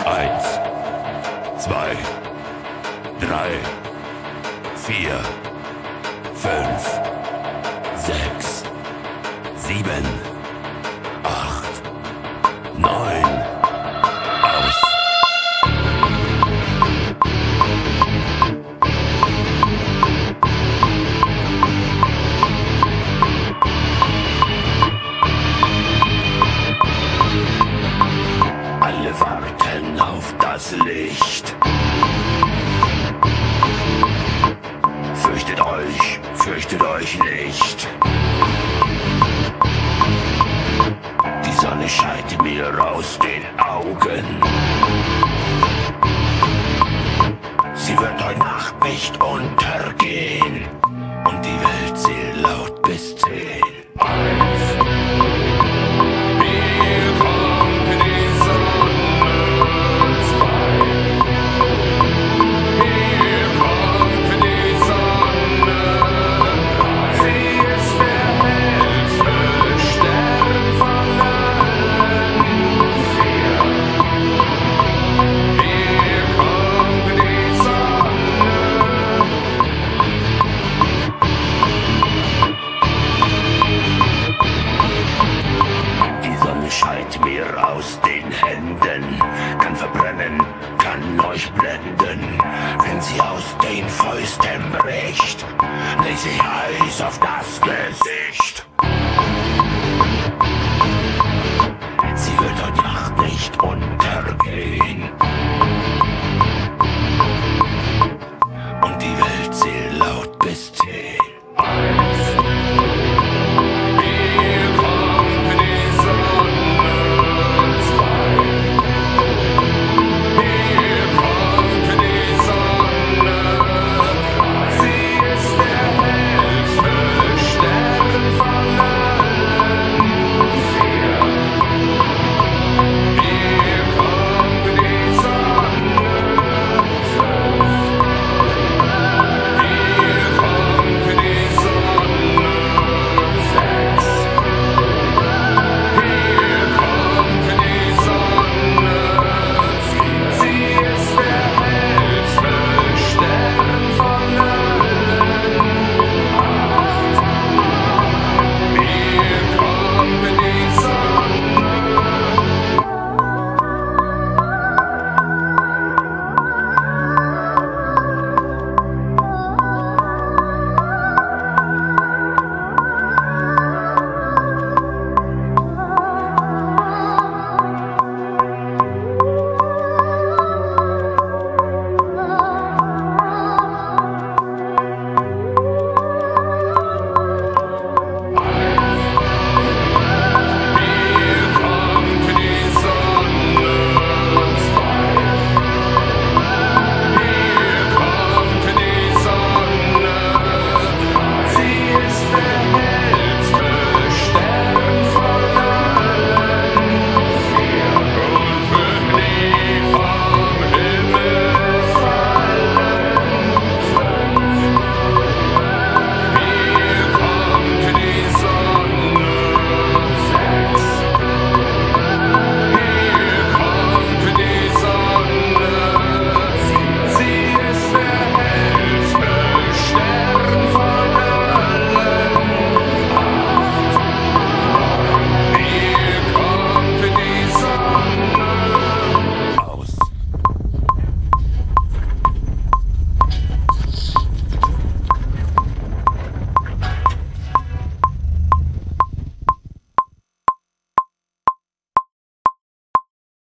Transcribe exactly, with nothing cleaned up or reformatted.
Eins, zwei, drei, vier, fünf, sechs, sieben, acht, neun. Aus. Alle warten auf das Licht. Fürchtet euch, fürchtet euch nicht. Die Sonne scheint mir aus den Augen. Sie wird heute Nacht nicht untergehen. Und die Welt zählt laut bis zehn. Eins. Scheint mir aus den Händen, kann verbrennen, kann euch blenden. Wenn sie aus den Fäusten bricht, leg sie heiß auf das Gesicht.